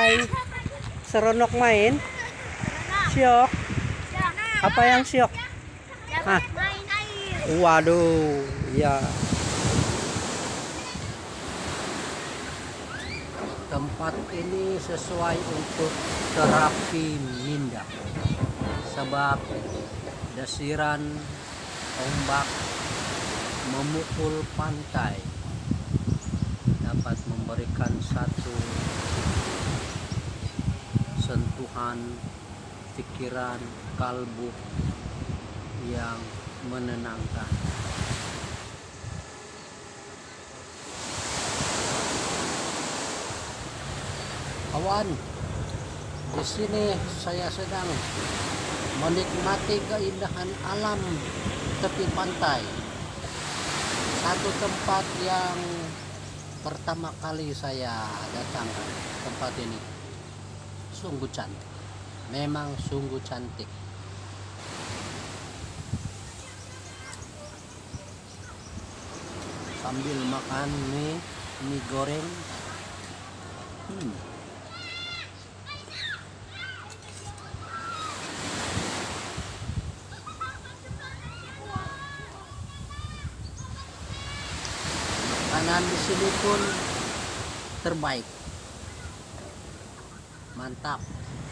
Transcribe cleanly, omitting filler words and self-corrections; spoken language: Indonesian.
Hai. Seronok main? Syok. Apa yang syok? Hah? Main air. Waduh, ya. Tempat ini sesuai untuk terapi minda. Sebab desiran ombak memukul pantai dapat memberikan satu sentuhan pikiran kalbu yang menenangkan. Kawan, di sini saya sedang menikmati keindahan alam tepi pantai. Satu tempat yang pertama kali saya datang ke tempat ini. Sungguh cantik. Memang sungguh cantik. Sambil makan mie goreng. Makanan di sini pun terbaik. Mantap.